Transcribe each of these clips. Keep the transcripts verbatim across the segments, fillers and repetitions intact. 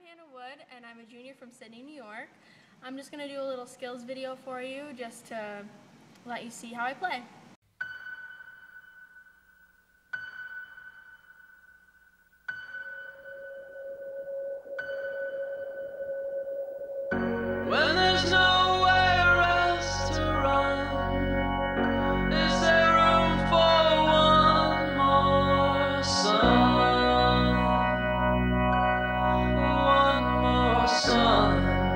And I'm a junior from Sydney, New York. I'm just going to do a little skills video for you just to let you see how I play. When there's nowhere else to run, is there room for one more sun? One more sun.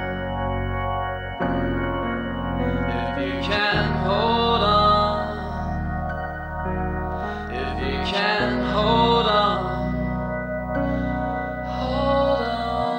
If you can hold on, if you can hold on, hold on.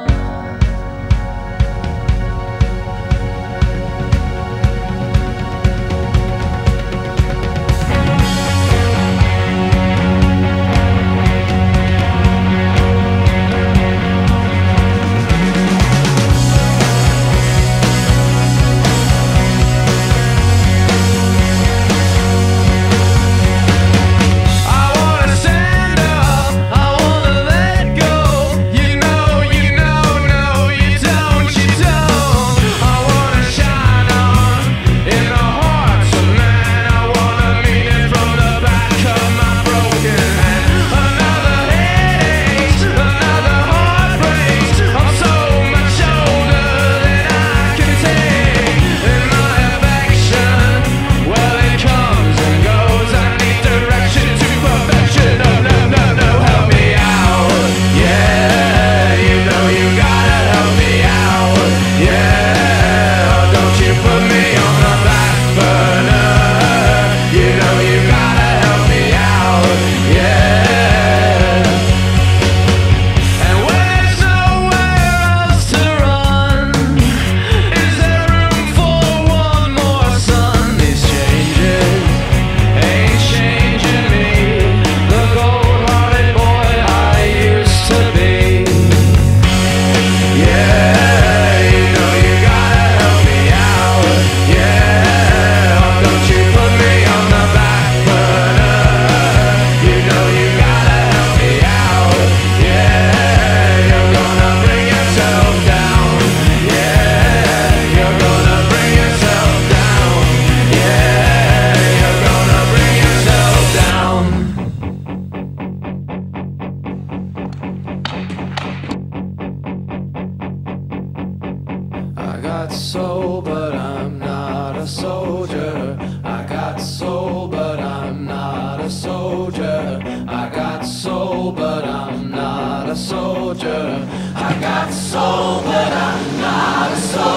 I got soul, but I'm not a soldier. I got soul, but I'm not a soldier. I got soul, but I'm not a soldier. I got soul, but I'm not a soldier.